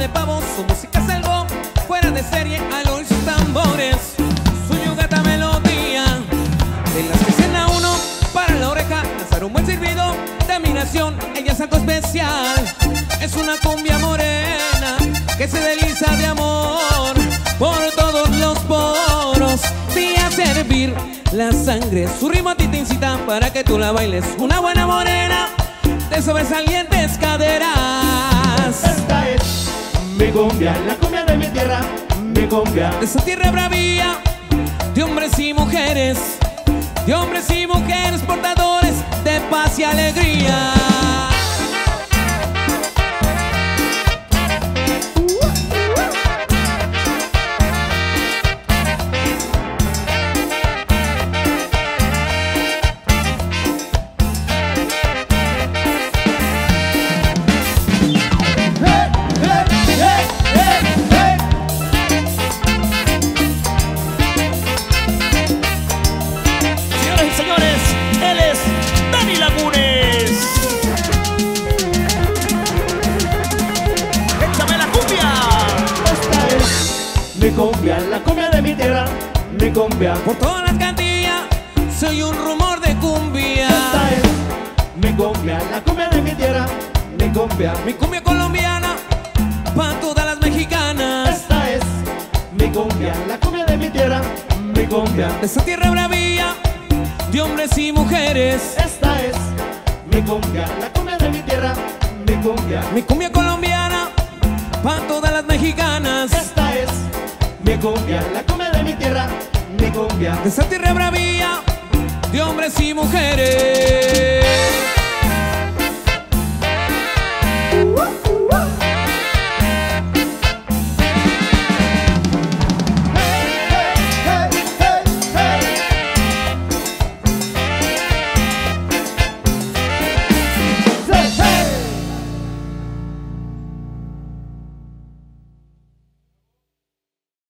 de pavos, su música es algo fuera de serie al oír sus tambores. Su yugata melodía, de las que cena uno para la oreja, lanzar un buen silbido de admiración. Ella es algo especial, es una cumbia morena que se desliza de amor por todos los poros. Y a servir la sangre, su ritmo a ti te incita para que tú la bailes. Una buena morena de sobresalientes caderas. Esta es mi cumbia, la cumbia de mi tierra, mi cumbia. De esa tierra bravía, de hombres y mujeres, de hombres y mujeres portadores de paz y alegría. Mi cumbia, la cumbia de mi tierra, mi cumbia. Por todas las cantillas soy un rumor de cumbia. Esta es mi cumbia, la cumbia de mi tierra, mi cumbia. Mi cumbia colombiana pa' todas las mexicanas. Esta es mi cumbia, la cumbia de mi tierra, mi cumbia. De esa tierra bravía, de hombres y mujeres. Esta es mi cumbia, la cumbia de mi tierra, mi cumbia. Mi cumbia colombiana pa' todas las mexicanas. Esta es mi cumbia, la cumbia de mi tierra, mi cumbia. De esa tierra bravía, de hombres y mujeres.